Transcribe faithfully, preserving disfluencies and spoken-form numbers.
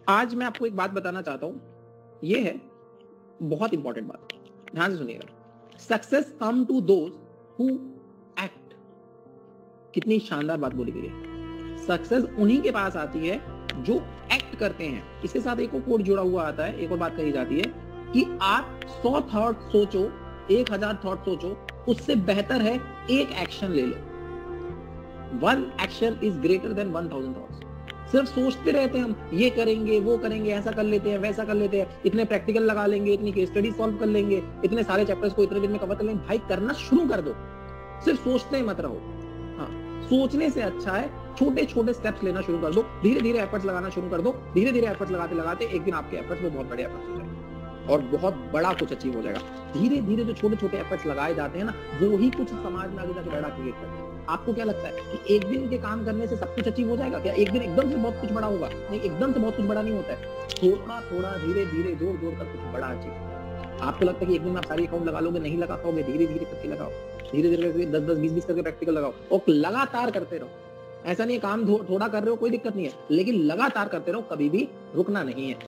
आज मैं आपको एक बात बताना चाहता हूं, ये है बहुत इंपॉर्टेंट बात, ध्यान से सुनिएगा। Success come to those who act. कितनी शानदार बात बोली गई है। सक्सेस उन्हीं के पास आती है जो एक्ट करते हैं। इसके साथ एक और कोड जुड़ा हुआ आता है, एक और बात कही जाती है कि आप सौ थॉट सोचो, एक हजार थॉट सोचो, उससे बेहतर है एक एक्शन ले लो। One action is greater than one thousand thoughts. सिर्फ सोचते रहते हैं हम, ये करेंगे, वो करेंगे, ऐसा कर लेते हैं, वैसा कर लेते हैं, इतने प्रैक्टिकल लगा लेंगे, इतनी केस स्टडी सॉल्व कर लेंगे, इतने सारे चैप्टर्स को इतने दिन में कवर कर लेंगे। भाई करना शुरू कर दो, सिर्फ सोचते ही मत रहो। हाँ, सोचने से अच्छा है छोटे छोटे स्टेप्स लेना शुरू कर दो, धीरे धीरे एफर्ट्स लगाना शुरू कर दो। धीरे धीरे एफर्ट्स लगाते लगाते एक दिन आपके एफर्ट्स में बहुत बड़े एफर्ट्स हो जाएंगे और बहुत बड़ा कुछ अचीव हो जाएगा। धीरे धीरे जो छोटे छोटे एफर्ट्स लगाए जाते हैं ना, वो ही कुछ समाज में आगे जाके बड़ा क्रिएट करते हैं। आपको क्या लगता है कि एक दिन के काम करने से सब कुछ अचीव हो जाएगा? क्या एक दिन एकदम से बहुत कुछ बड़ा होगा? नहीं, एकदम से बहुत कुछ बड़ा नहीं होता है। थोड़ा थोड़ा धीरे धीरे जोड़ जोड़ कर कुछ बड़ा अचीव। आपको लगता है कि एक दिन में आप सारी अकाउंट लगा लोगे? नहीं लगा पाओगे। धीरे धीरे करके लगाओ, धीरे धीरे करके दस दस बीस बीस करके प्रैक्टिकल लगाओ और लगातार करते रहो। ऐसा नहीं काम थोड़ा कर रहे हो कोई दिक्कत नहीं है, लेकिन लगातार करते रहो, कभी भी रुकना नहीं है।